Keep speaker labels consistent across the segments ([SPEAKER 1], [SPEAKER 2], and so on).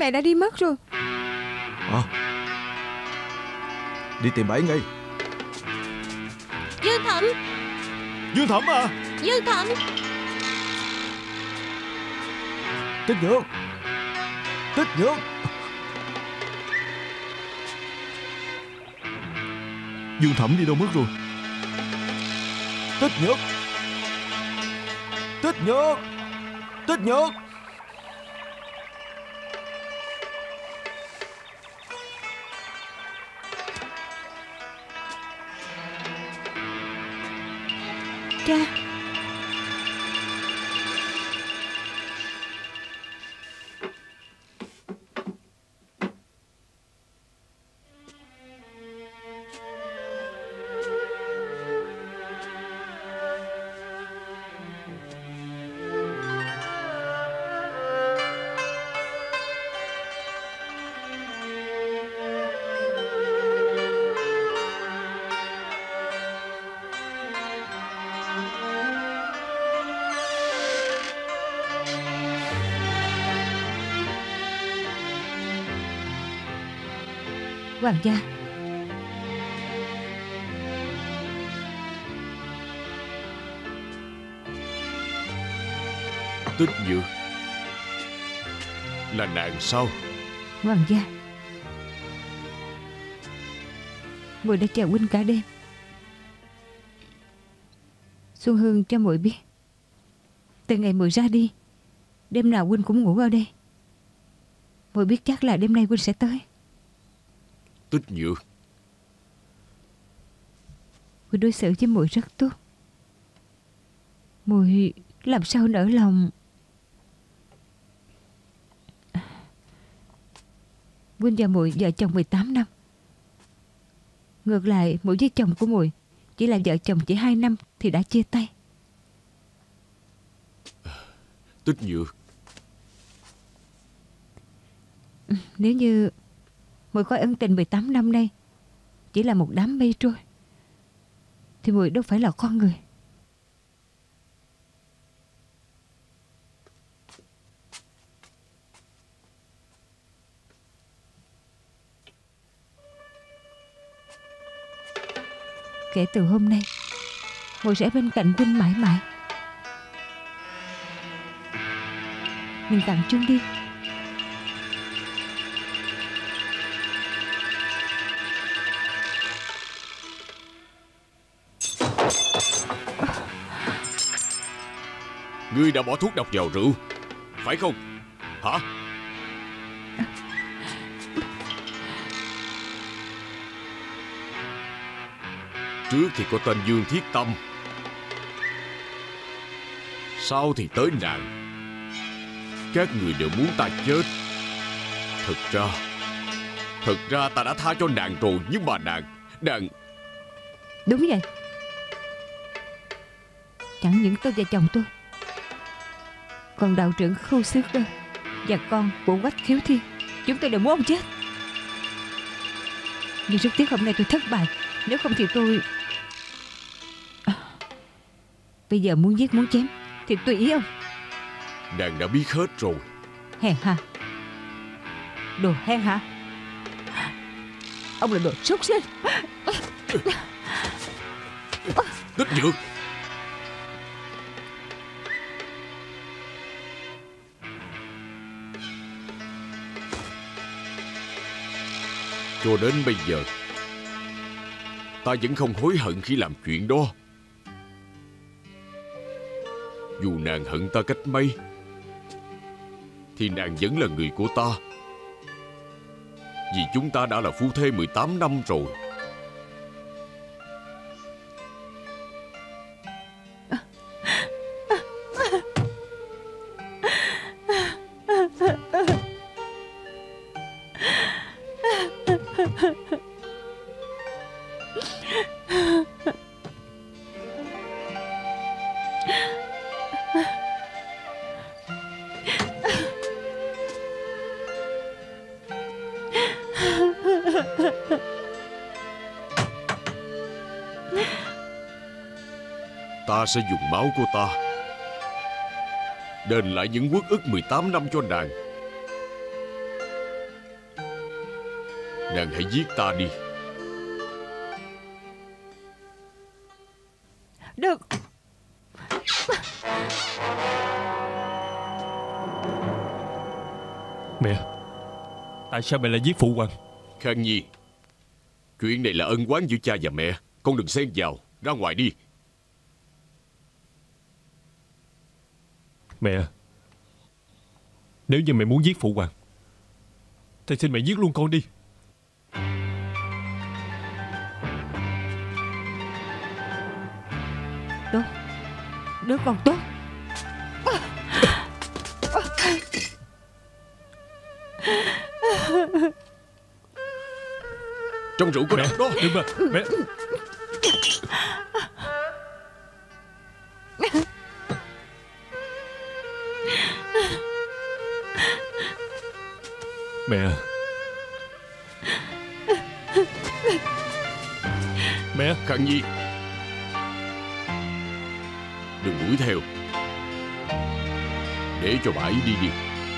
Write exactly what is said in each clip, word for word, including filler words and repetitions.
[SPEAKER 1] Mẹ đã đi mất rồi.
[SPEAKER 2] À, đi tìm bà ấy ngay.
[SPEAKER 3] Dương Thẩm.
[SPEAKER 2] Dương Thẩm à.
[SPEAKER 3] Dương Thẩm.
[SPEAKER 2] Tích Nhược. Tích Nhược. Dương Thẩm đi đâu mất rồi? Tích Nhược. Tích Nhược. Tích Nhược.
[SPEAKER 1] Cha. Hoàng gia.
[SPEAKER 4] Tích Nhược. Là nàng sao?
[SPEAKER 1] Hoàng gia, muội đã chờ huynh cả đêm. Xuân Hương cho muội biết, từ ngày muội ra đi, đêm nào huynh cũng ngủ ở đây. Muội biết chắc là đêm nay huynh sẽ tới.
[SPEAKER 4] Tích Nhược.
[SPEAKER 1] Huynh đối xử với muội rất tốt. Muội làm sao nỡ lòng. Huynh và muội vợ chồng mười tám năm. Ngược lại muội với chồng của muội chỉ là vợ chồng chỉ hai năm thì đã chia tay.
[SPEAKER 4] Tích Nhược.
[SPEAKER 1] Nếu như muội coi ân tình mười tám năm nay chỉ là một đám mây trôi, thì muội đâu phải là con người. Kể từ hôm nay, muội sẽ bên cạnh huynh mãi mãi. Mình tặng chung đi.
[SPEAKER 4] Ngươi đã bỏ thuốc độc vào rượu, phải không? Hả? Trước thì có tên Dương Thiết Tâm, sau thì tới nàng. Các người đều muốn ta chết. Thực ra Thực ra ta đã tha cho nàng rồi. Nhưng mà nàng Nàng
[SPEAKER 1] Đúng vậy. Chẳng những tôi và chồng tôi, còn đạo trưởng Khưu Sư Cơ và con của Quách Khiếu Thiên, chúng tôi đều muốn ông chết. Nhưng rất tiếc hôm nay tôi thất bại. Nếu không thì tôi à, bây giờ muốn giết muốn chém thì tùy ý ông.
[SPEAKER 4] Nàng đã biết hết rồi.
[SPEAKER 1] Hèn hạ. Đồ hèn hạ. Ông là đồ súc sinh.
[SPEAKER 4] Tích Nhược. Cho đến bây giờ ta vẫn không hối hận khi làm chuyện đó. Dù nàng hận ta cách mấy thì nàng vẫn là người của ta. Vì chúng ta đã là phu thê mười tám năm rồi. Ta sẽ dùng máu của ta đền lại những uất ức mười tám năm cho nàng. Nàng hãy giết ta đi.
[SPEAKER 1] Đừng.
[SPEAKER 2] Mẹ, tại sao mẹ lại giết phụ hoàng?
[SPEAKER 4] Khang Nhi, chuyện này là ân oán giữa cha và mẹ, con đừng xen vào. Ra ngoài đi.
[SPEAKER 2] Mẹ, nếu như mẹ muốn giết phụ hoàng thì xin mẹ giết luôn con đi.
[SPEAKER 1] Tốt, đứa con tốt.
[SPEAKER 4] Trong rượu có
[SPEAKER 2] Mẹ,
[SPEAKER 4] độc đó.
[SPEAKER 2] đừng mà, mẹ. Mẹ. Mẹ.
[SPEAKER 4] Khang Nhi, đừng đuổi theo. Để cho bà ấy đi đi.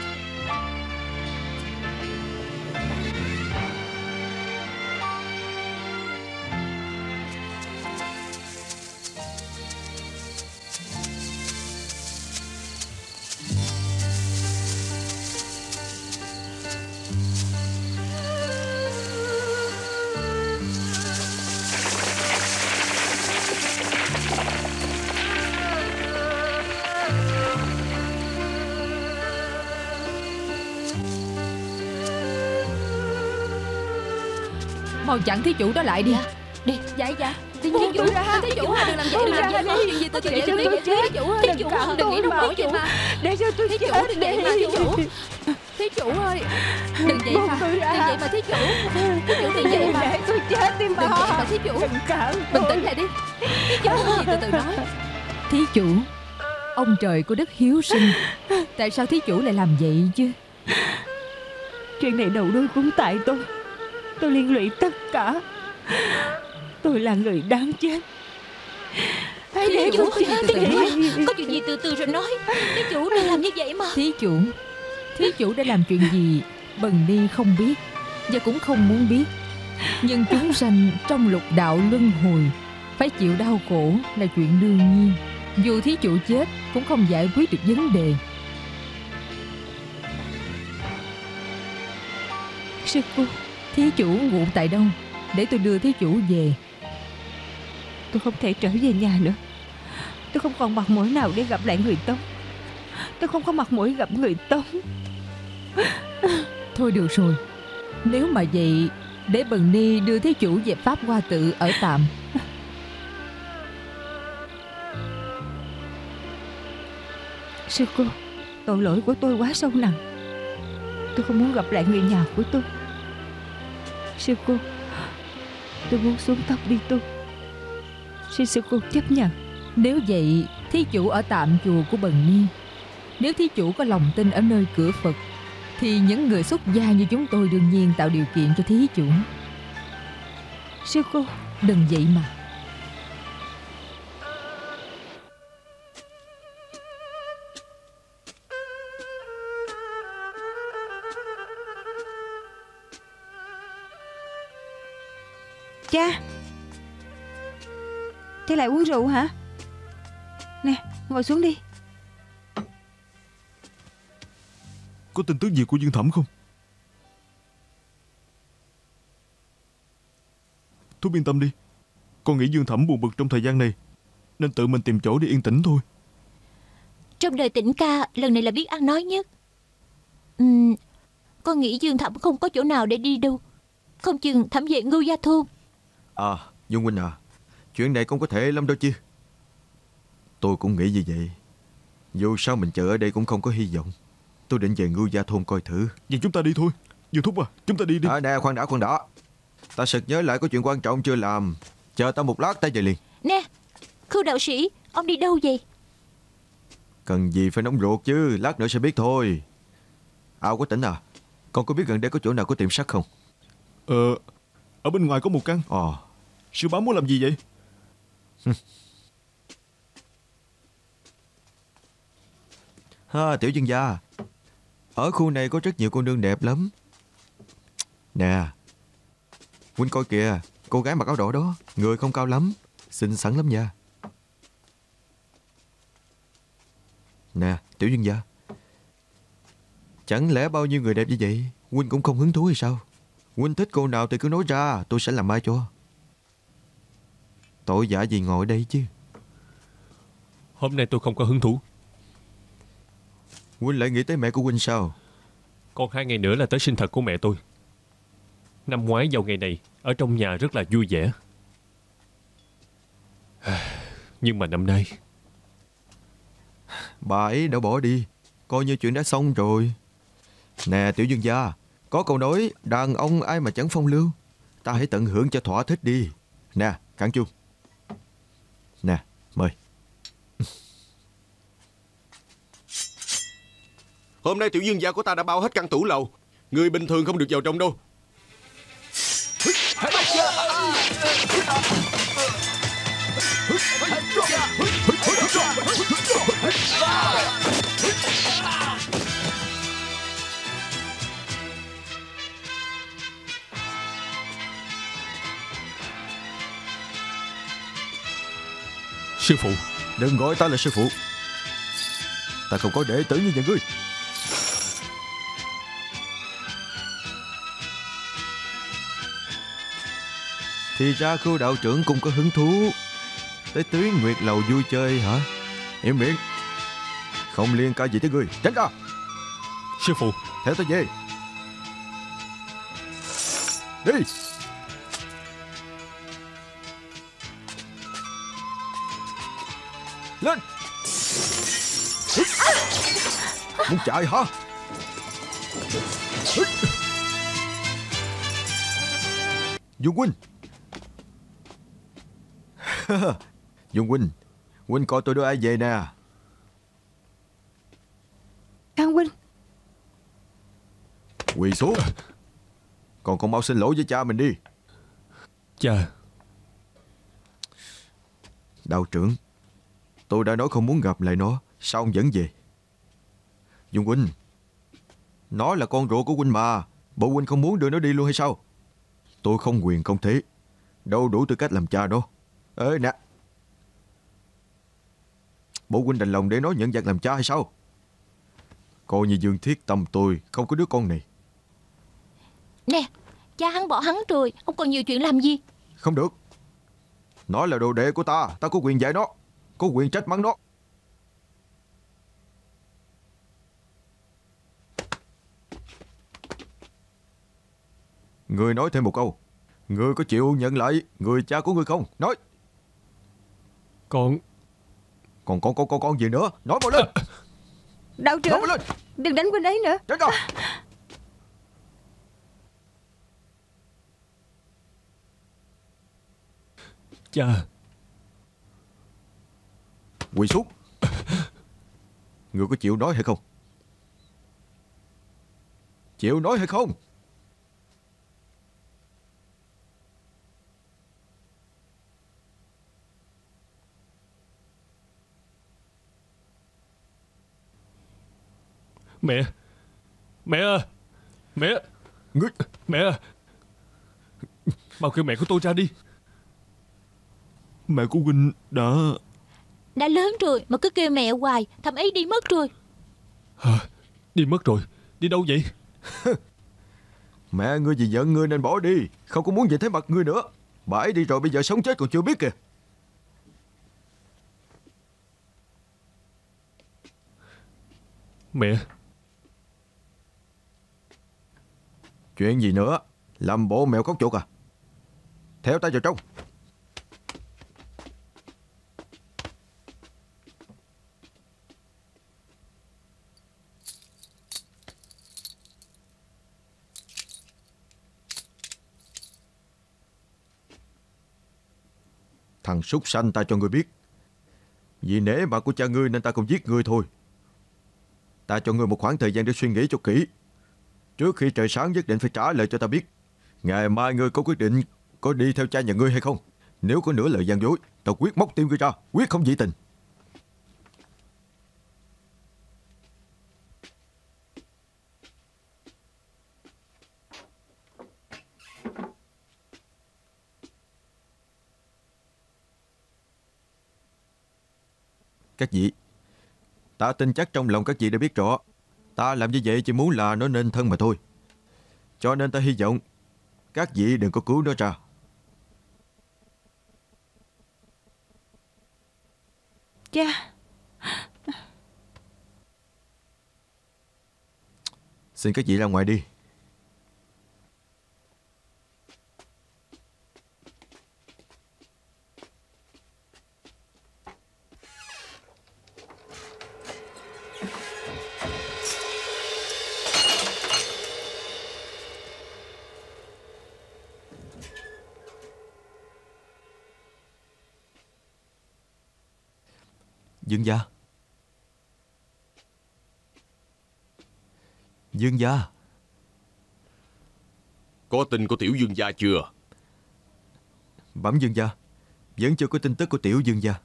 [SPEAKER 3] Mau chặn thí chủ đó lại đi.
[SPEAKER 5] Dạ, đi.
[SPEAKER 3] Dạ dạ.
[SPEAKER 5] Thí
[SPEAKER 3] Thí chủ
[SPEAKER 5] ra.
[SPEAKER 3] Thí chủ đừng làm vậy, đừng làm vậy. Có chuyện gì từ từ
[SPEAKER 1] Để
[SPEAKER 3] giải
[SPEAKER 1] cho
[SPEAKER 3] quyết
[SPEAKER 1] tôi
[SPEAKER 3] vậy.
[SPEAKER 1] chết.
[SPEAKER 3] Thí chủ ơi,
[SPEAKER 5] Thí
[SPEAKER 3] đừng
[SPEAKER 5] chủ
[SPEAKER 3] cẩn,
[SPEAKER 5] ơi,
[SPEAKER 3] đừng nghĩ
[SPEAKER 5] tôi
[SPEAKER 3] nổi
[SPEAKER 5] bảo
[SPEAKER 3] vậy mà.
[SPEAKER 1] Để cho tôi
[SPEAKER 3] Thí chủ
[SPEAKER 1] chết
[SPEAKER 3] đừng vậy mà, thí chủ. Thí chủ ơi, đừng vậy
[SPEAKER 1] Buông
[SPEAKER 3] mà.
[SPEAKER 1] tôi
[SPEAKER 3] Đừng
[SPEAKER 1] ra.
[SPEAKER 3] vậy mà thí chủ. Thí chủ đừng vậy mà.
[SPEAKER 1] Để tôi chết đi mà.
[SPEAKER 3] Đừng vậy mà thí chủ.
[SPEAKER 1] Đừng cản
[SPEAKER 3] Bình
[SPEAKER 1] tôi.
[SPEAKER 3] tĩnh lại đi. Thí chủ có gì từ từ nói. Thí chủ, ông trời có đức hiếu sinh, tại sao thí chủ lại làm vậy chứ?
[SPEAKER 1] Chuyện này đầu đuôi cũng tại tôi. Tôi liên lụy tất cả. Tôi là người đáng chết. Hãy để
[SPEAKER 5] Thí chủ,
[SPEAKER 1] tôi chết
[SPEAKER 5] thí chủ,
[SPEAKER 1] đi.
[SPEAKER 5] có chuyện gì từ từ rồi nói. Thí chủ đừng làm như vậy mà.
[SPEAKER 3] Thí chủ, thí chủ đã làm chuyện gì Bần Ni không biết và cũng không muốn biết. Nhưng chúng sanh trong lục đạo luân hồi phải chịu đau khổ là chuyện đương nhiên. Dù thí chủ chết cũng không giải quyết được vấn đề.
[SPEAKER 1] Sư cô,
[SPEAKER 3] Thí chủ ngụ tại đâu để tôi đưa thí chủ về?
[SPEAKER 1] tôi không thể trở về nhà nữa. Tôi không còn mặt mũi nào để gặp lại người Tống. Tôi không có mặt mũi gặp người Tống.
[SPEAKER 3] Thôi được rồi, nếu mà vậy để Bần Ni đưa thí chủ về Pháp Hoa Tự ở tạm.
[SPEAKER 1] Sư cô, tội lỗi của tôi quá sâu nặng. Tôi không muốn gặp lại người nhà của tôi. Sư cô, tôi muốn xuống tóc đi tu. Xin sư cô chấp nhận.
[SPEAKER 3] Nếu vậy thí chủ ở tạm chùa của Bần Ni. Nếu thí chủ có lòng tin ở nơi cửa Phật thì những người xuất gia như chúng tôi đương nhiên tạo điều kiện cho thí chủ.
[SPEAKER 1] Sư cô,
[SPEAKER 3] Đừng vậy mà.
[SPEAKER 1] cha. Cha lại uống rượu hả? Nè, ngồi xuống đi.
[SPEAKER 2] Có tin tức gì của Dương Thẩm không? Thúc yên tâm đi. Con nghĩ Dương Thẩm buồn bực trong thời gian này nên tự mình tìm chỗ để yên tĩnh thôi.
[SPEAKER 5] Trong đời Tĩnh ca, lần này là biết ăn nói nhất. Ừm, con nghĩ Dương Thẩm không có chỗ nào để đi đâu. Không chừng Thẩm về Ngưu Gia Thôn.
[SPEAKER 6] À, Dương huynh à, chuyện này không có thể lắm đâu chứ. Tôi cũng nghĩ như vậy. Dù sao mình chờ ở đây cũng không có hy vọng. Tôi định về Ngưu Gia Thôn coi thử.
[SPEAKER 2] Vậy chúng ta đi thôi. Dương Thúc à, chúng ta đi đi.
[SPEAKER 6] À, nè, khoan đã, khoan đã. Ta sực nhớ lại có chuyện quan trọng chưa làm. Chờ ta một lát ta về liền.
[SPEAKER 5] Nè, Khưu đạo sĩ, ông đi đâu vậy?
[SPEAKER 6] Cần gì phải nóng ruột chứ, lát nữa sẽ biết thôi. À, có Tĩnh à, con có biết gần đây có chỗ nào có tiệm sắt không?
[SPEAKER 2] Ờ, ở bên ngoài có một căn.
[SPEAKER 6] Ồ.
[SPEAKER 2] Sư bá muốn làm gì vậy?
[SPEAKER 6] Ha, tiểu dương gia, ở khu này có rất nhiều cô nương đẹp lắm. Nè, Huynh coi kìa, cô gái mặc áo đỏ đó, người không cao lắm, xinh xắn lắm nha. Nè, Tiểu Dương gia, chẳng lẽ bao nhiêu người đẹp như vậy Huynh cũng không hứng thú hay sao? Huynh thích cô nào thì cứ nói ra, tôi sẽ làm mai cho. Tội giả gì ngồi đây chứ.
[SPEAKER 7] Hôm nay tôi không có hứng thú.
[SPEAKER 6] Huynh lại nghĩ tới mẹ của Huynh sao?
[SPEAKER 7] Còn hai ngày nữa là tới sinh nhật của mẹ tôi. Năm ngoái vào ngày này, ở trong nhà rất là vui vẻ. Nhưng mà năm nay,
[SPEAKER 6] bà ấy đã bỏ đi, coi như chuyện đã xong rồi. Nè Tiểu Dương gia, có câu nói đàn ông ai mà chẳng phong lưu. Ta hãy tận hưởng cho thỏa thích đi. Nè, cạn chung. Nè, mời.
[SPEAKER 4] Hôm nay Tiểu Dương gia của ta đã bao hết căn tủ lầu. Người bình thường không được vào trong đâu.
[SPEAKER 7] sư phụ.
[SPEAKER 6] Đừng gọi ta là sư phụ. Ta không có đệ tử như nhà ngươi. Thì ra Khưu đạo trưởng cũng có hứng thú tới Tuyết Nguyệt lầu vui chơi hả? Im miệng, không liên can gì tới ngươi. Tránh ra.
[SPEAKER 7] Sư phụ,
[SPEAKER 6] theo ta về. Đi. Lên. Muốn chạy hả? Dương huynh. Dương huynh, huynh coi tôi đưa ai về nè.
[SPEAKER 1] Khang huynh.
[SPEAKER 6] Quỳ xuống. Còn con mau xin lỗi với cha mình đi.
[SPEAKER 7] Cha.
[SPEAKER 6] Đạo trưởng, tôi đã nói không muốn gặp lại nó, sao ông vẫn về? Dương huynh, nó là con ruột của huynh mà, bộ huynh không muốn đưa nó đi luôn hay sao? Tôi không quyền không thế, đâu đủ tư cách làm cha nó. Ê nè, bộ huynh đành lòng để nó nhận dạng làm cha hay sao? Coi như Dương Thiết Tâm tôi không có đứa con này.
[SPEAKER 5] Nè, cha hắn bỏ hắn rồi, ông còn nhiều chuyện làm gì?
[SPEAKER 6] Không được. Nó là đồ đệ của ta, ta có quyền dạy nó, có quyền trách mắng nó. Ngươi nói thêm một câu. Ngươi có chịu nhận lại người cha của ngươi không? Nói.
[SPEAKER 7] Con.
[SPEAKER 6] Còn con con con con gì nữa? Nói mau lên.
[SPEAKER 1] Đạo trưởng,
[SPEAKER 6] Nói mau lên.
[SPEAKER 1] đừng đánh huynh ấy nữa.
[SPEAKER 6] Tránh ra.
[SPEAKER 7] Cha.
[SPEAKER 6] Quỳ xuống. Ngươi có chịu nói hay không? Chịu nói hay không?
[SPEAKER 7] Mẹ. Mẹ ơi. Mẹ.
[SPEAKER 6] Ngươi.
[SPEAKER 7] Mẹ ơi. Mau kêu mẹ của tôi ra đi.
[SPEAKER 2] Mẹ của huynh đã...
[SPEAKER 5] Đã lớn rồi mà cứ kêu mẹ hoài, thầm ấy đi mất rồi.
[SPEAKER 7] À, đi mất rồi. Đi đâu vậy?
[SPEAKER 6] Mẹ ngươi vì giận ngươi nên bỏ đi, không có muốn nhìn thấy mặt ngươi nữa. Bà ấy đi rồi, bây giờ sống chết còn chưa biết kìa.
[SPEAKER 7] Mẹ.
[SPEAKER 6] Chuyện gì nữa? Làm bộ mèo khóc chuột à? Theo ta vào trong. Thằng súc sanh, ta cho ngươi biết, vì nể mặt của cha ngươi nên ta không giết ngươi thôi. Ta cho ngươi một khoảng thời gian để suy nghĩ cho kỹ. Trước khi trời sáng nhất định phải trả lời cho ta biết. Ngày mai ngươi có quyết định có đi theo cha nhà ngươi hay không? Nếu có nửa lời gian dối, ta quyết móc tim ngươi ra, quyết không dị tình. Các vị, ta tin chắc trong lòng các vị đã biết rõ, ta làm như vậy chỉ muốn là nó nên thân mà thôi. Cho nên ta hy vọng các vị đừng có cứu nó ra.
[SPEAKER 1] Cha.
[SPEAKER 6] Xin các vị ra ngoài đi. Dương gia. Dương gia.
[SPEAKER 4] Có tin của tiểu dương gia chưa?
[SPEAKER 6] Bẩm dương gia, vẫn chưa có tin tức của tiểu dương gia.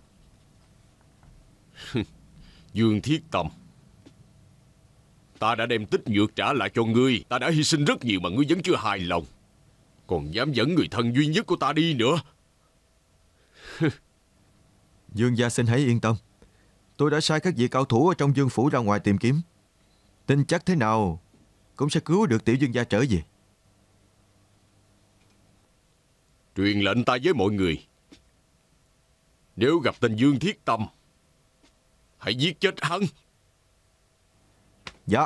[SPEAKER 4] Dương Thiết Tâm, ta đã đem tích nhược trả lại cho ngươi. Ta đã hy sinh rất nhiều mà ngươi vẫn chưa hài lòng, còn dám dẫn người thân duy nhất của ta đi nữa.
[SPEAKER 6] Dương gia xin hãy yên tâm. Tôi đã sai các vị cao thủ ở trong Dương phủ ra ngoài tìm kiếm. Tin chắc thế nào cũng sẽ cứu được tiểu dương gia trở về.
[SPEAKER 4] Truyền lệnh ta với mọi người, nếu gặp tên Dương Thiết Tâm, hãy giết chết hắn.
[SPEAKER 6] Dạ.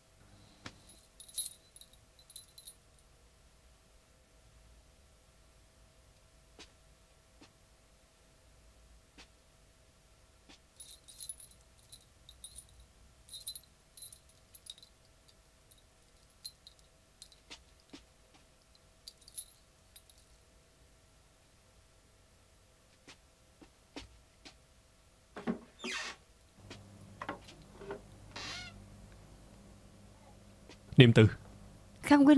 [SPEAKER 7] Niệm Từ.
[SPEAKER 1] Khang huynh.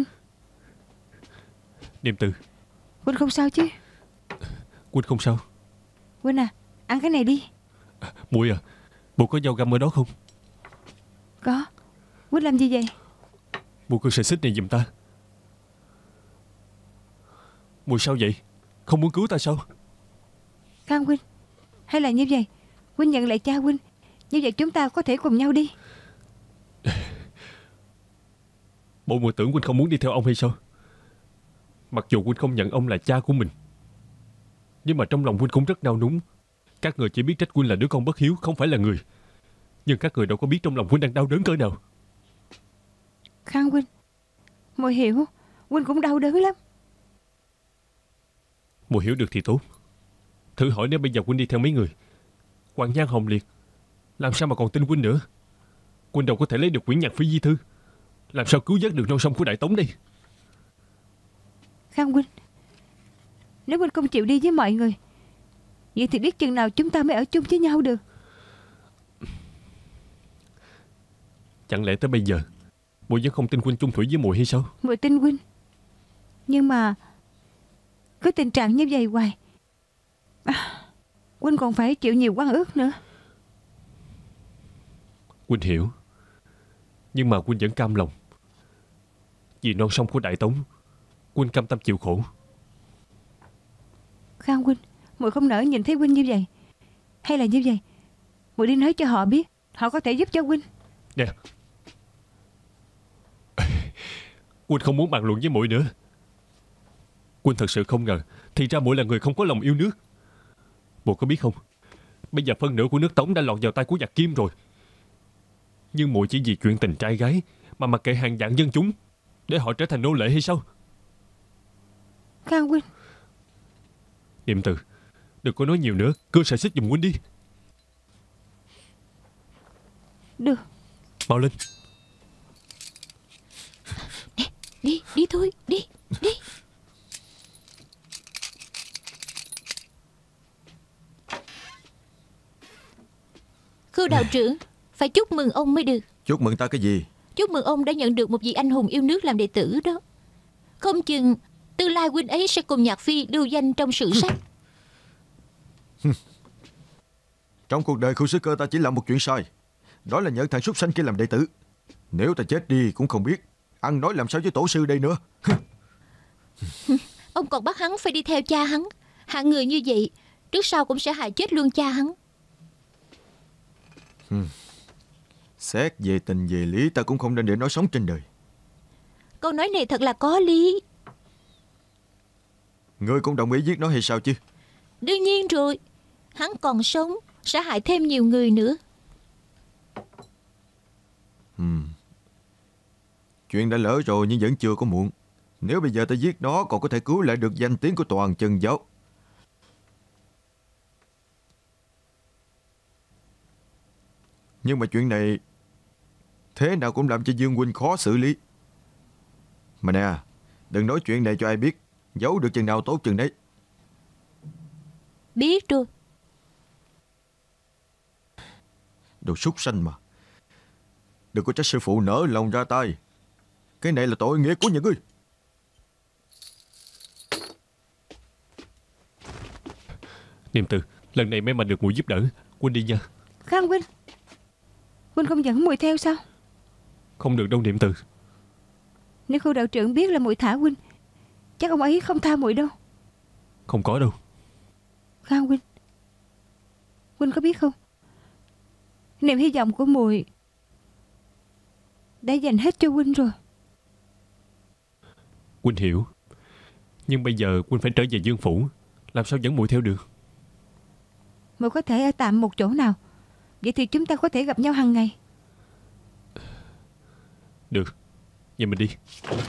[SPEAKER 7] Niệm Từ.
[SPEAKER 1] Huynh không sao chứ?
[SPEAKER 7] Huynh không sao.
[SPEAKER 1] Huynh à, ăn cái này đi.
[SPEAKER 7] À, muội à, muội có dao găm ở đó không?
[SPEAKER 1] Có. Huynh làm gì vậy?
[SPEAKER 7] Muội cứ sợi xích này giùm ta. Muội sao vậy? Không muốn cứu ta sao?
[SPEAKER 1] Khang huynh, hay là như vậy, huynh nhận lại cha huynh, như vậy chúng ta có thể cùng nhau đi.
[SPEAKER 7] Bộ muội tưởng huynh không muốn đi theo ông hay sao? Mặc dù huynh không nhận ông là cha của mình, nhưng mà trong lòng huynh cũng rất nao núng. Các người chỉ biết trách huynh là đứa con bất hiếu, không phải là người. Nhưng các người đâu có biết trong lòng huynh đang đau đớn cỡ nào.
[SPEAKER 1] Khang huynh, muội hiểu, huynh cũng đau đớn lắm.
[SPEAKER 7] Muội hiểu được thì tốt. Thử hỏi nếu bây giờ huynh đi theo mấy người, Hoàng Nhan Hồng Liệt, làm sao mà còn tin huynh nữa? Huynh đâu có thể lấy được quyển nhạc phí di thư, làm sao cứu vớt được non sông của Đại Tống đây?
[SPEAKER 1] Khang huynh, nếu huynh không chịu đi với mọi người, vậy thì biết chừng nào chúng ta mới ở chung với nhau được.
[SPEAKER 7] Chẳng lẽ tới bây giờ muội vẫn không tin huynh chung thủy với muội hay sao?
[SPEAKER 1] Muội tin huynh, nhưng mà cứ tình trạng như vậy hoài, à, huynh còn phải chịu nhiều oan ức nữa.
[SPEAKER 7] Huynh hiểu, nhưng mà huynh vẫn cam lòng. Vì non sông của Đại Tống, huynh cam tâm chịu khổ.
[SPEAKER 1] Khang huynh, muội không nỡ nhìn thấy huynh như vậy. Hay là như vậy, muội đi nói cho họ biết, họ có thể giúp cho huynh.
[SPEAKER 7] Nè, huynh không muốn bàn luận với muội nữa. Huynh thật sự không ngờ, thì ra muội là người không có lòng yêu nước. Muội có biết không, bây giờ phân nửa của nước Tống đã lọt vào tay của giặc Kim rồi. Nhưng muội chỉ vì chuyện tình trai gái mà mặc kệ hàng vạn dân chúng để họ trở thành nô lệ hay sao?
[SPEAKER 1] Khang huynh.
[SPEAKER 7] Niệm Từ, đừng có nói nhiều nữa, cưa sợi xích giùm huynh đi.
[SPEAKER 1] Được.
[SPEAKER 7] Mau lên.
[SPEAKER 5] Đi, đi, đi thôi, đi, đi. Khưu đạo trưởng, phải chúc mừng ông mới được.
[SPEAKER 6] Chúc mừng ta cái gì?
[SPEAKER 5] Chúc mừng ông đã nhận được một vị anh hùng yêu nước làm đệ tử đó. Không chừng tương lai huynh ấy sẽ cùng Nhạc Phi lưu danh trong sử sách.
[SPEAKER 6] Trong cuộc đời Khưu Sư Cơ ta chỉ làm một chuyện sai, đó là nhận thằng súc sanh kia làm đệ tử. Nếu ta chết đi cũng không biết ăn nói làm sao với tổ sư đây nữa.
[SPEAKER 5] Ông còn bắt hắn phải đi theo cha hắn. Hạng người như vậy trước sau cũng sẽ hại chết luôn cha hắn.
[SPEAKER 6] Xét về tình về lý, ta cũng không nên để nó sống trên đời.
[SPEAKER 5] Câu nói này thật là có lý.
[SPEAKER 6] Ngươi cũng đồng ý giết nó hay sao chứ?
[SPEAKER 5] Đương nhiên rồi. Hắn còn sống sẽ hại thêm nhiều người nữa.
[SPEAKER 6] Hmm. Chuyện đã lỡ rồi nhưng vẫn chưa có muộn. Nếu bây giờ ta giết nó, còn có thể cứu lại được danh tiếng của toàn chân giáo. Nhưng mà chuyện này thế nào cũng làm cho Dương huynh khó xử lý. Mà nè, đừng nói chuyện này cho ai biết. Giấu được chừng nào tốt chừng đấy.
[SPEAKER 5] Biết rồi.
[SPEAKER 6] Đồ súc sanh mà. Đừng có trách sư phụ nỡ lòng ra tay. Cái này là tội nghiệp của nhà ngươi.
[SPEAKER 7] Niệm Từ, lần này may mà được muội giúp đỡ. Huynh đi nha.
[SPEAKER 1] Khang huynh, huynh không dẫn muội theo sao?
[SPEAKER 7] Không được đâu Niệm Từ.
[SPEAKER 1] Nếu Khâu đạo trưởng biết là muội thả huynh, chắc ông ấy không tha muội đâu.
[SPEAKER 7] Không có đâu.
[SPEAKER 1] Khang huynh, huynh có biết không, niềm hy vọng của muội đã dành hết cho huynh rồi.
[SPEAKER 7] Huynh hiểu. Nhưng bây giờ huynh phải trở về Dương phủ, làm sao dẫn muội theo được?
[SPEAKER 1] Muội có thể ở tạm một chỗ nào, vậy thì chúng ta có thể gặp nhau hàng ngày.
[SPEAKER 7] Được, vậy mình đi.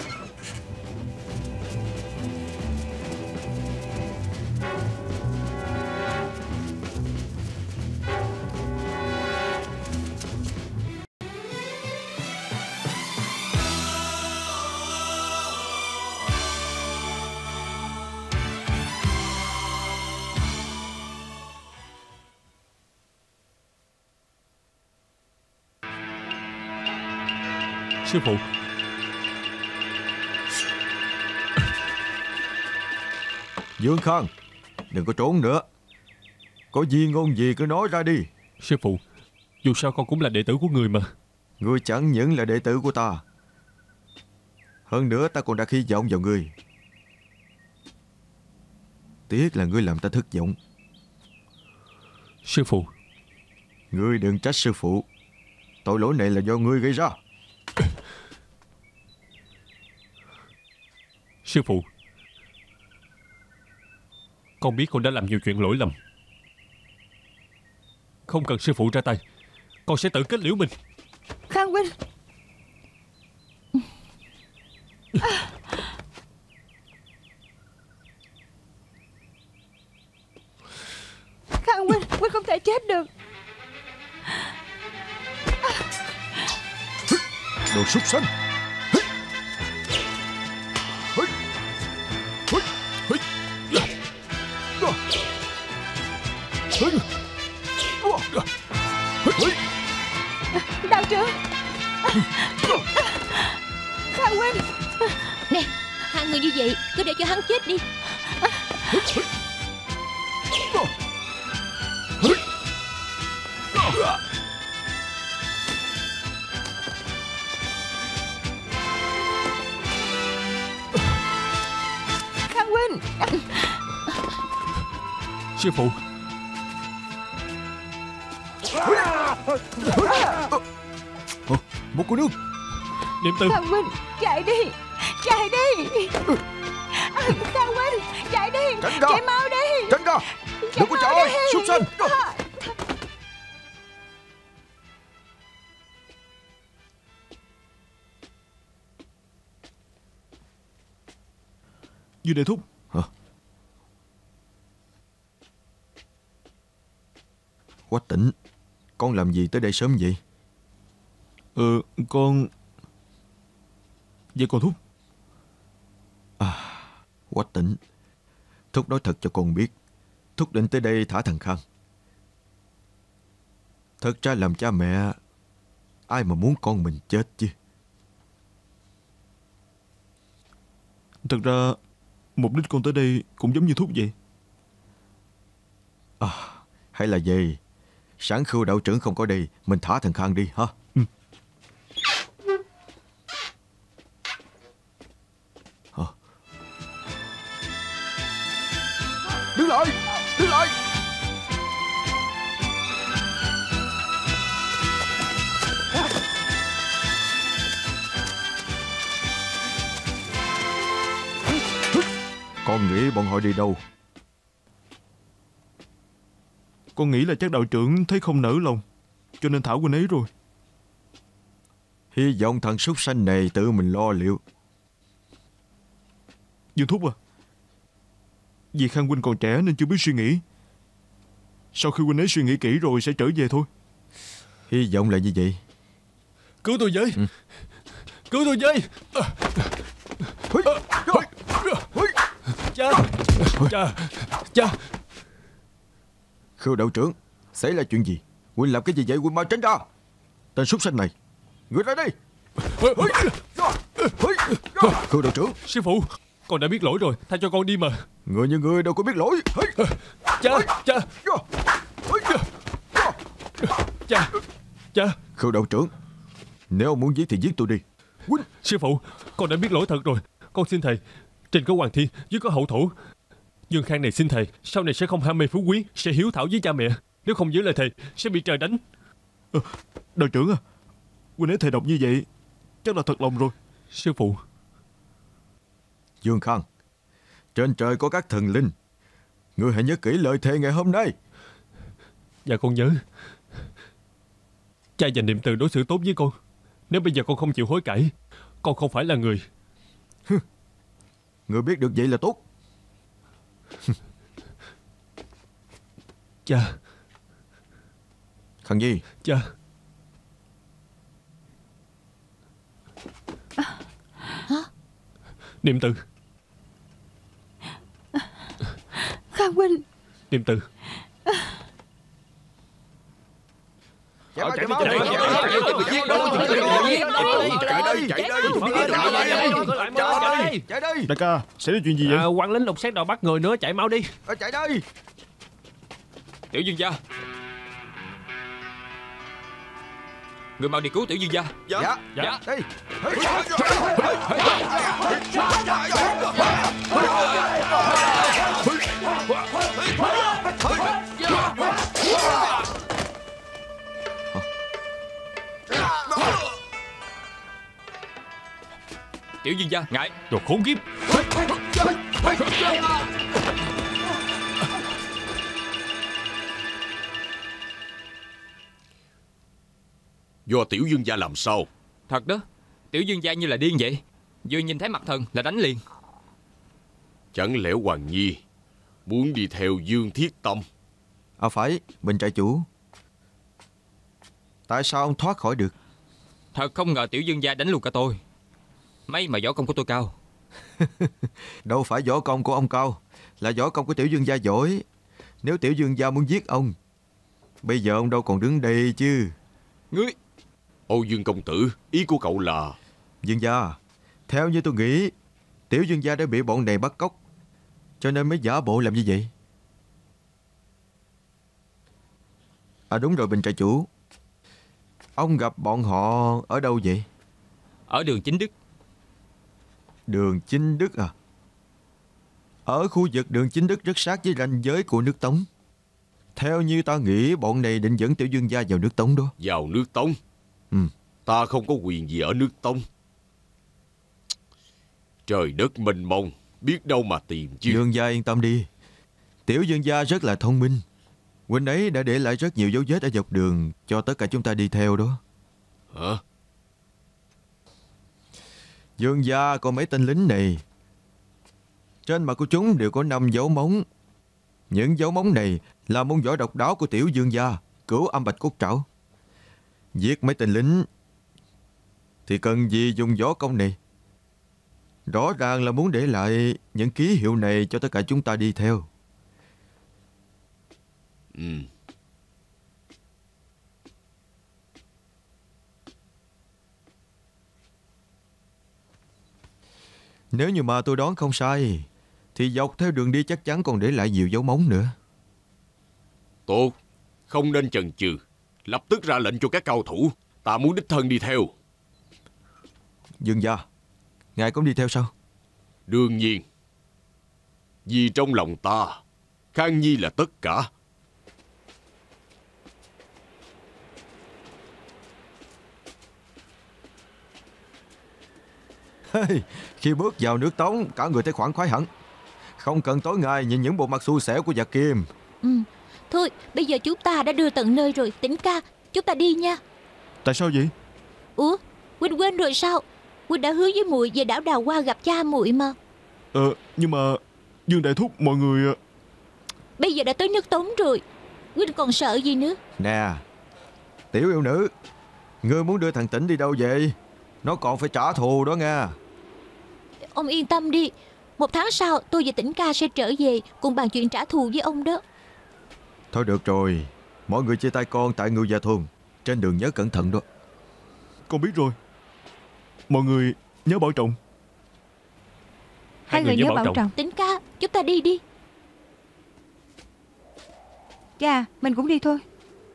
[SPEAKER 7] Sư phụ.
[SPEAKER 6] Dương Khang, đừng có trốn nữa. Có gì ngôn gì cứ nói ra đi.
[SPEAKER 7] Sư phụ, dù sao con cũng là đệ tử của người mà.
[SPEAKER 6] Ngươi chẳng những là đệ tử của ta, hơn nữa ta còn đặt hy vọng vào ngươi. Tiếc là ngươi làm ta thất vọng.
[SPEAKER 7] Sư phụ.
[SPEAKER 6] Ngươi đừng trách sư phụ. Tội lỗi này là do ngươi gây ra.
[SPEAKER 7] Sư phụ, con biết con đã làm nhiều chuyện lỗi lầm. Không cần sư phụ ra tay, con sẽ tự kết liễu mình.
[SPEAKER 1] Khang huynh, à. Khang huynh, huynh không thể chết được.
[SPEAKER 6] Đồ súc sanh.
[SPEAKER 1] Đạo trưởng. Khang huynh.
[SPEAKER 5] Nè, hai người như vậy cứ để cho hắn chết đi.
[SPEAKER 1] Khang huynh.
[SPEAKER 7] Sư phụ.
[SPEAKER 6] Một cô nương.
[SPEAKER 7] Niệm Từ.
[SPEAKER 1] Khang huynh, chạy đi, chạy đi. Khang huynh, chạy đi,
[SPEAKER 6] Tránh ra.
[SPEAKER 1] chạy mau đi.
[SPEAKER 6] Tránh ra. Đừng có chạy, súc sanh.
[SPEAKER 2] Dương đại thúc.
[SPEAKER 6] Hả? Quách Tĩnh, con làm gì tới đây sớm vậy?
[SPEAKER 2] Ờ, con... Dạ con thúc.
[SPEAKER 6] À, Quách Tĩnh, thúc nói thật cho con biết, thúc định tới đây thả thằng Khang. Thật ra làm cha mẹ, ai mà muốn con mình chết chứ.
[SPEAKER 2] Thật ra mục đích con tới đây cũng giống như thúc vậy.
[SPEAKER 6] À, hay là vậy? Sáng Khưu đạo trưởng không có đây, mình thả thằng Khang đi ha.
[SPEAKER 2] Ừ.
[SPEAKER 6] Hả? Đứng lại, đứng lại. Con nghĩ bọn họ đi đâu?
[SPEAKER 2] Con nghĩ là chắc đạo trưởng thấy không nỡ lòng, cho nên thả huynh ấy rồi.
[SPEAKER 6] Hy vọng thằng súc sanh này tự mình lo liệu.
[SPEAKER 2] Dương Thúc à, vì Khang huynh còn trẻ nên chưa biết suy nghĩ. Sau khi huynh ấy suy nghĩ kỹ rồi sẽ trở về thôi.
[SPEAKER 6] Hy vọng là như vậy.
[SPEAKER 7] Cứu tôi với. Ừ. Cứu tôi với. Cha. Cha. Cha.
[SPEAKER 6] Khưu đạo trưởng, xảy ra chuyện gì? Huynh làm cái gì vậy? Huynh mau tránh ra. Tên súc sinh này, người ra đây. Khưu đạo trưởng.
[SPEAKER 7] Sư phụ, con đã biết lỗi rồi, tha cho con đi mà.
[SPEAKER 6] Người như người đâu có biết lỗi.
[SPEAKER 7] Cha. Cha. Cha. Cha.
[SPEAKER 6] Khưu đạo trưởng, nếu ông muốn giết thì giết tôi đi.
[SPEAKER 7] Huynh. Sư phụ, con đã biết lỗi thật rồi. Con xin thầy, trên có hoàng thiên, dưới có hậu thổ. Dương Khang này xin thầy, sau này sẽ không ham mê phú quý, sẽ hiếu thảo với cha mẹ. Nếu không giữ lời thầy, sẽ bị trời đánh.
[SPEAKER 2] à, Đạo trưởng à, huynh ấy thề độc như vậy chắc là thật lòng rồi.
[SPEAKER 7] Sư phụ.
[SPEAKER 6] Dương Khang, trên trời có các thần linh, ngươi hãy nhớ kỹ lời thề ngày hôm nay.
[SPEAKER 7] Dạ con nhớ. Cha và Niệm Từ đối xử tốt với con. Nếu bây giờ con không chịu hối cải, con không phải là người.
[SPEAKER 6] Ngươi biết được vậy là tốt.
[SPEAKER 7] Cha.
[SPEAKER 6] Khang Nhi.
[SPEAKER 7] Cha.
[SPEAKER 5] Hả?
[SPEAKER 7] Niệm Từ.
[SPEAKER 1] Khang huynh.
[SPEAKER 7] Niệm Từ.
[SPEAKER 6] Chạy đây, chạy đây, chạy đây.
[SPEAKER 2] Đại ca, xảy ra chuyện gì vậy?
[SPEAKER 8] À, quan lính lục xét đòi bắt người nữa, chạy mau đi.
[SPEAKER 6] Chạy đây.
[SPEAKER 9] Tiểu Dương gia, người mau đi cứu Tiểu Dương gia.
[SPEAKER 6] Dạ. Dạ.
[SPEAKER 9] Dạ.
[SPEAKER 6] Đi.
[SPEAKER 9] Tiểu Dương gia, ngại.
[SPEAKER 7] Đồ khốn kiếp.
[SPEAKER 4] Do Tiểu Dương gia làm sao?
[SPEAKER 9] Thật đó, Tiểu Dương gia như là điên vậy. Vừa nhìn thấy mặt thần là đánh liền.
[SPEAKER 4] Chẳng lẽ Hoàng Nhi muốn đi theo Dương Thiết Tâm?
[SPEAKER 6] À phải, Bình trại chủ. Tại sao ông thoát khỏi được?
[SPEAKER 9] Thật không ngờ Tiểu Dương gia đánh luôn cả tôi. May mà võ công của tôi cao.
[SPEAKER 6] Đâu phải võ công của ông cao, là võ công của Tiểu Dương gia giỏi. Nếu Tiểu Dương gia muốn giết ông, bây giờ ông đâu còn đứng đây chứ.
[SPEAKER 9] Ngươi.
[SPEAKER 4] Âu Dương công tử, ý của cậu là...
[SPEAKER 6] Dương gia, theo như tôi nghĩ, Tiểu Dương gia đã bị bọn này bắt cóc, cho nên mới giả bộ làm như vậy. À đúng rồi Bình trại chủ, ông gặp bọn họ ở đâu vậy?
[SPEAKER 9] Ở đường Chính Đức.
[SPEAKER 6] Đường Chính Đức à? Ở khu vực đường Chính Đức rất sát với ranh giới của nước Tống. Theo như ta nghĩ, bọn này định dẫn Tiểu Dương gia vào nước Tống đó.
[SPEAKER 4] Vào nước Tống?
[SPEAKER 6] Ừ.
[SPEAKER 4] Ta không có quyền gì ở nước Tống. Trời đất mênh mông, biết đâu mà tìm chứ.
[SPEAKER 6] Dương gia yên tâm đi, Tiểu Dương gia rất là thông minh. Huynh ấy đã để lại rất nhiều dấu vết ở dọc đường cho tất cả chúng ta đi theo đó.
[SPEAKER 4] Hả?
[SPEAKER 6] Dương gia có mấy tên lính này, trên mặt của chúng đều có năm dấu móng. Những dấu móng này là môn võ độc đáo của Tiểu Dương gia, Cửu Âm Bạch Cốt Trảo. Giết mấy tên lính thì cần gì dùng võ công này? Rõ ràng là muốn để lại những ký hiệu này cho tất cả chúng ta đi theo.
[SPEAKER 4] Ừ.
[SPEAKER 6] Nếu như mà tôi đoán không sai, thì dọc theo đường đi chắc chắn còn để lại nhiều dấu móng nữa.
[SPEAKER 4] Tốt, không nên chần chừ, lập tức ra lệnh cho các cao thủ. Ta muốn đích thân đi theo.
[SPEAKER 6] Dương gia, ngài cũng đi theo sao?
[SPEAKER 4] Đương nhiên. Vì trong lòng ta, Khang Nhi là tất cả.
[SPEAKER 6] Khi bước vào nước Tống, cả người thấy khoản khoái hẳn. Không cần tối ngày nhìn những bộ mặt xui xẻo của Giặc Kim.
[SPEAKER 5] Ừ. Thôi bây giờ chúng ta đã đưa tận nơi rồi. Tĩnh ca, chúng ta đi nha.
[SPEAKER 2] Tại sao vậy?
[SPEAKER 5] Ủa, Huynh quên rồi sao? Huynh đã hứa với muội về đảo Đào Hoa gặp cha muội mà.
[SPEAKER 2] Ờ nhưng mà Dương đại thúc mọi người...
[SPEAKER 5] Bây giờ đã tới nước Tống rồi, Huynh còn sợ gì nữa?
[SPEAKER 6] Nè, tiểu yêu nữ, ngươi muốn đưa thằng Tĩnh đi đâu vậy? Nó còn phải trả thù đó nha.
[SPEAKER 5] Ông yên tâm đi, một tháng sau tôi và Tĩnh ca sẽ trở về cùng bàn chuyện trả thù với ông đó.
[SPEAKER 6] Thôi được rồi, mọi người chia tay con tại Ngưu Gia Thôn. Trên đường nhớ cẩn thận đó.
[SPEAKER 2] Con biết rồi. Mọi người nhớ bảo trọng.
[SPEAKER 1] Hai người nhớ bảo trọng.
[SPEAKER 5] Tĩnh ca, chúng ta đi đi.
[SPEAKER 1] Cha, mình cũng đi thôi.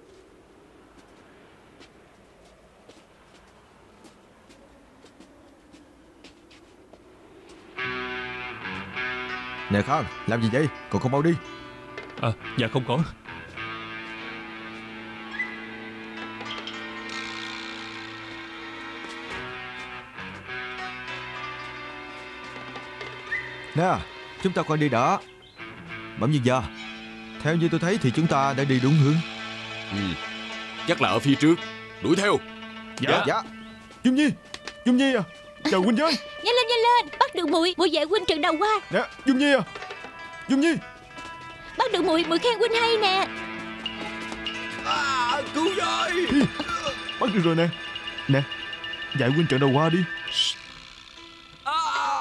[SPEAKER 6] Nè Khang, làm gì vậy? Còn không mau đi.
[SPEAKER 7] À, dạ không có.
[SPEAKER 6] Nè, chúng ta khoan đi đã. Bẩm Nhiên gia, theo như tôi thấy thì chúng ta đã đi đúng hướng.
[SPEAKER 4] Ừ, chắc là ở phía trước. Đuổi theo.
[SPEAKER 6] Dạ, dạ.
[SPEAKER 2] Dung Nhi, Dung Nhi à, chào huynh với.
[SPEAKER 5] Nhanh lên, nhanh lên, bắt được muội, muội dạy huynh trận đầu qua.
[SPEAKER 2] Nè, Dung Nhi à, Dung Nhi.
[SPEAKER 5] Bắt được muội, muội khen huynh hay nè.
[SPEAKER 4] À, cứu với.
[SPEAKER 2] Bắt được rồi nè. Nè, dạy huynh trận đầu qua đi.
[SPEAKER 4] À.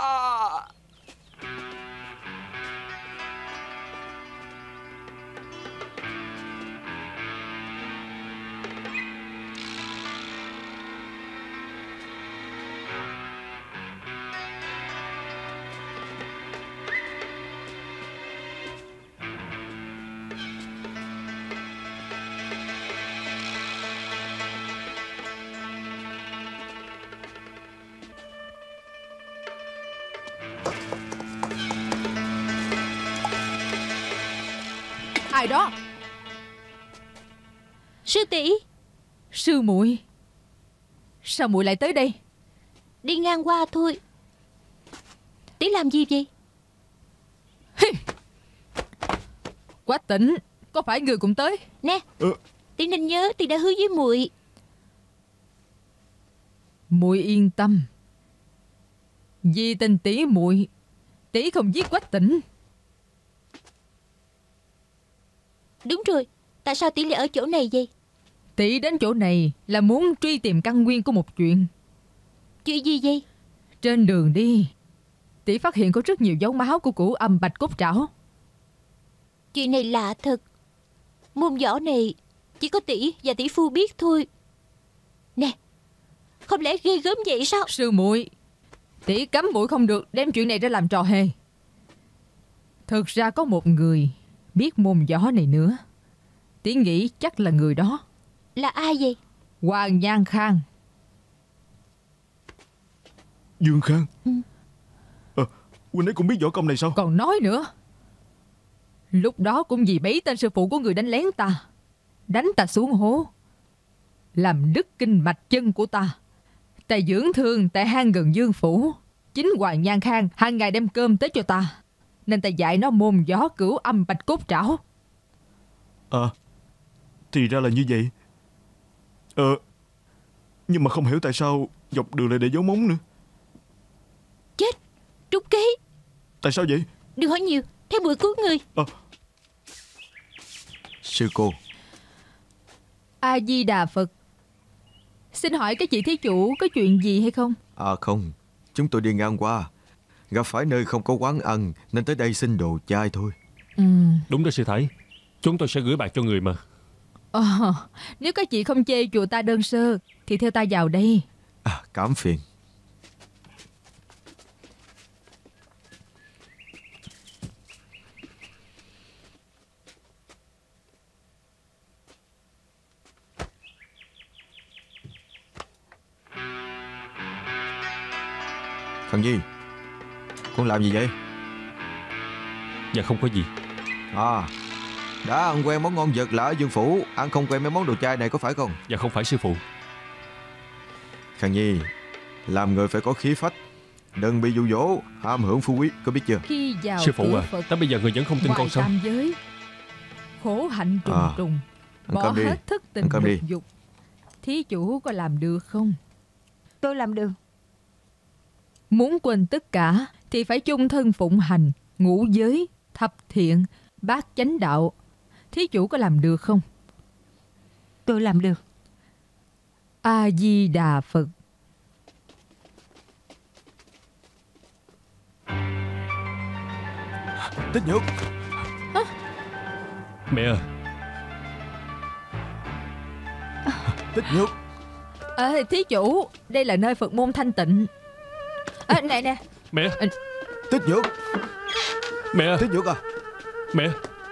[SPEAKER 3] Ai đó?
[SPEAKER 5] Sư tỷ.
[SPEAKER 3] Sư muội. Sao muội lại tới đây?
[SPEAKER 5] Đi ngang qua thôi. Tỷ làm gì vậy?
[SPEAKER 3] Quách Tĩnh, có phải người cũng tới?
[SPEAKER 5] Nè,
[SPEAKER 2] ừ.
[SPEAKER 5] tỷ nên nhớ tỷ đã hứa với muội.
[SPEAKER 3] Muội yên tâm, vì tình tỷ muội, tỷ không giết Quách Tĩnh.
[SPEAKER 5] Đúng rồi, tại sao tỷ lại ở chỗ này vậy?
[SPEAKER 3] Tỷ đến chỗ này là muốn truy tìm căn nguyên của một chuyện.
[SPEAKER 5] Chuyện gì vậy?
[SPEAKER 3] Trên đường đi, tỷ phát hiện có rất nhiều dấu máu của cửu âm bạch cốt trảo.
[SPEAKER 5] Chuyện này lạ thật. Môn võ này chỉ có tỷ và tỷ phu biết thôi. Nè, không lẽ ghê gớm vậy sao?
[SPEAKER 3] Sư muội, tỷ cấm muội không được đem chuyện này ra làm trò hề. Thực ra có một người biết môn võ này nữa. Tỷ nghĩ chắc là người đó.
[SPEAKER 5] Là ai vậy?
[SPEAKER 3] Hoàng Nhan Khang.
[SPEAKER 2] Dương Khang.
[SPEAKER 5] Ừ.
[SPEAKER 2] Ờ, huynh ấy cũng biết võ công này sao?
[SPEAKER 3] Còn nói nữa, lúc đó cũng vì bấy tên sư phụ của người đánh lén ta, đánh ta xuống hố, làm đứt kinh mạch chân của ta. Ta dưỡng thương tại hang gần Dương phủ. Chính Hoàng Nhan Khang hàng ngày đem cơm tới cho ta, nên ta dạy nó môn võ cửu âm bạch cốt trảo.
[SPEAKER 2] À, thì ra là như vậy. Ờ, nhưng mà không hiểu tại sao dọc đường lại để dấu móng nữa.
[SPEAKER 5] Chết, trúng kế.
[SPEAKER 2] Tại sao vậy?
[SPEAKER 5] Đừng hỏi nhiều, theo bụi cứu người.
[SPEAKER 2] À.
[SPEAKER 6] Sư cô.
[SPEAKER 3] A-di-đà Phật. Xin hỏi các vị thí chủ có chuyện gì hay không?
[SPEAKER 6] À không, chúng tôi đi ngang qua, gặp phải nơi không có quán ăn nên tới đây xin đồ chay thôi.
[SPEAKER 3] Ừ.
[SPEAKER 7] Đúng đó sư thái, chúng tôi sẽ gửi bạc cho người mà.
[SPEAKER 3] Ờ, nếu các chị không chê chùa ta đơn sơ thì theo ta vào đây.
[SPEAKER 6] À, cảm phiền. Thằng Nhi, con làm gì vậy?
[SPEAKER 7] Dạ không có gì.
[SPEAKER 6] À, đã ăn quen món ngon vật lạ ở Dương phủ, ăn không quen mấy món đồ chay này có phải không?
[SPEAKER 7] Dạ không phải sư phụ.
[SPEAKER 6] Khang Nhi, làm người phải có khí phách, Đừng bị dụ dỗ ham hưởng phú quý, có biết chưa?
[SPEAKER 3] Khi vào
[SPEAKER 7] Sư phụ
[SPEAKER 3] cửa
[SPEAKER 7] à,
[SPEAKER 3] Phật
[SPEAKER 7] tới bây giờ người vẫn không tin
[SPEAKER 3] ngoài
[SPEAKER 7] con sao?
[SPEAKER 3] tam giới, khổ hạnh trùng
[SPEAKER 6] À,
[SPEAKER 3] trùng,
[SPEAKER 6] ăn
[SPEAKER 3] bỏ
[SPEAKER 6] cơm đi.
[SPEAKER 3] hết thức tình
[SPEAKER 6] Ăn cơm
[SPEAKER 3] lục
[SPEAKER 6] đi.
[SPEAKER 3] dục. Thí chủ có làm được không?
[SPEAKER 1] Tôi làm được.
[SPEAKER 3] Muốn quên tất cả thì phải chung thân phụng hành ngũ giới, thập thiện, bát chánh đạo. Thí chủ có làm được không?
[SPEAKER 1] Tôi làm được.
[SPEAKER 3] A Di Đà Phật.
[SPEAKER 6] Tích Nhược.
[SPEAKER 7] Mẹ à,
[SPEAKER 6] Tích Nhược.
[SPEAKER 3] À, thí chủ, đây là nơi Phật môn thanh tịnh. À, nè nè.
[SPEAKER 7] mẹ,
[SPEAKER 6] Tích Nhược.
[SPEAKER 7] mẹ à,
[SPEAKER 6] Tích Nhược à.
[SPEAKER 7] mẹ.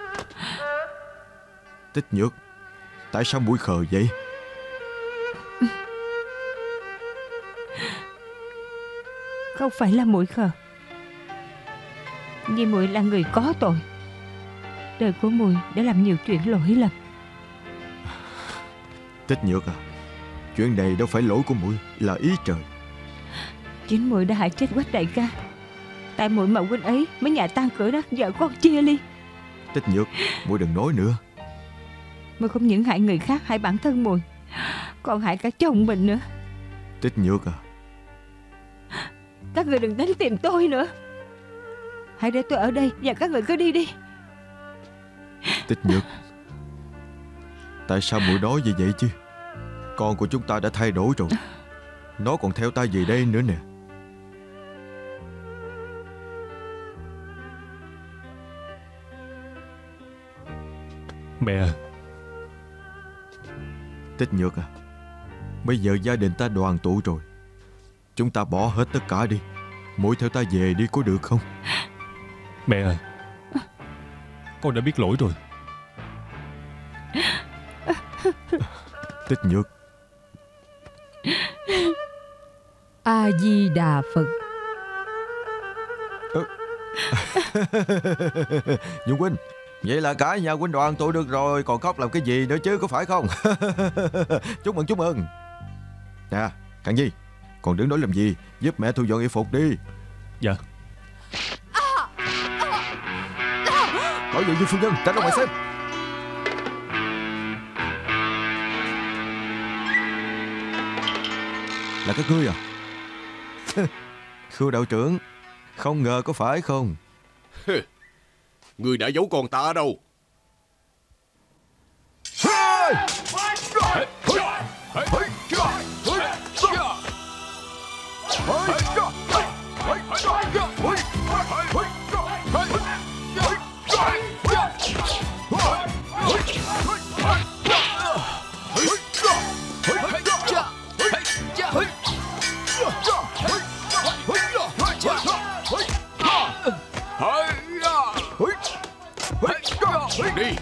[SPEAKER 6] Tích Nhược, tại sao muội khờ vậy?
[SPEAKER 1] Không phải là muội khờ, vì muội là người có tội. Đời của muội đã làm nhiều chuyện lỗi lầm.
[SPEAKER 6] Tích Nhược à, chuyện này đâu phải lỗi của muội, là ý trời.
[SPEAKER 1] Chính muội đã hại chết Quách đại ca. Tại muội mà huynh ấy mới nhà tan cửa đất, vợ con chia ly.
[SPEAKER 6] Tích Nhược, muội đừng nói nữa.
[SPEAKER 1] Muội không những hại người khác, hại bản thân muội, còn hại cả chồng mình nữa.
[SPEAKER 6] Tích Nhược à.
[SPEAKER 1] Các người đừng đến tìm tôi nữa. Hãy để tôi ở đây và các người cứ đi đi.
[SPEAKER 6] Tích Nhược, tại sao muội nói như vậy chứ? Con của chúng ta đã thay đổi rồi. Nó còn theo ta về đây nữa nè.
[SPEAKER 7] Mẹ à,
[SPEAKER 6] Tích Nhược à, bây giờ gia đình ta đoàn tụ rồi. Chúng ta bỏ hết tất cả đi. Muội theo ta về đi có được không?
[SPEAKER 7] mẹ à, con đã biết lỗi rồi.
[SPEAKER 6] Tích Nhược.
[SPEAKER 3] A Di Đà Phật.
[SPEAKER 6] Nhung huynh, vậy là cả nhà huynh đoàn tụ được rồi, còn khóc làm cái gì nữa chứ, có phải không? Chúc mừng chúc mừng. Nè Cạn Nhi, còn đứng đó làm gì, giúp mẹ thu dọn y phục đi.
[SPEAKER 7] Dạ.
[SPEAKER 6] Bảo vệ Dương phu nhân, tránh ra ngoài xem. Là các ngươi à? Khưu đạo trưởng, không ngờ có phải không?
[SPEAKER 4] Ngươi đã giấu con ta đâu? Đi.